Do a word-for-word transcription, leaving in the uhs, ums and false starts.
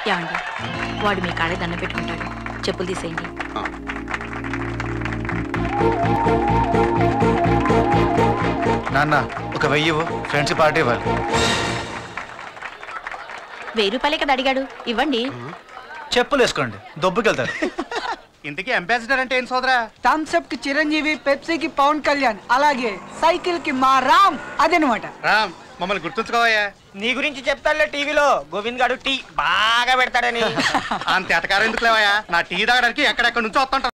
ఏమండి వాడు మీ కాళ్ళకి దండ పెట్టుకుంటాడు, చెప్పులు తీసేయండి. నాన్న ఒక వెయ్యి ఫ్రెండ్స్ పార్టీ ఇవ్వాలి. వెయ్యి రూపాయలే కదా అడిగాడు, ఇవ్వండి. చెప్పులు వేసుకోండి, దొబ్బుకెళ్తారు. ఇంతకీ అంబాసిడర్ అంటే ఏం సోదరా? థమ్స్అప్ కి చిరంజీవి, పెప్సీకి పవన్ కళ్యాణ్, అలాగే సైకిల్ కి మా రామ్. అదనమాట. రామ్ మమ్మల్ని గుర్తుంచుకోవయ్యా. నీ గురించి చెప్తాడులే టీవీలో, గోవింద్ గారు టీ బాగా పెడతాడని. అంత ఎటకారం ఎందుకు లేవయ్యా? నా టీ తాగడానికి ఎక్కడెక్కడ నుంచో వస్తుంటారు.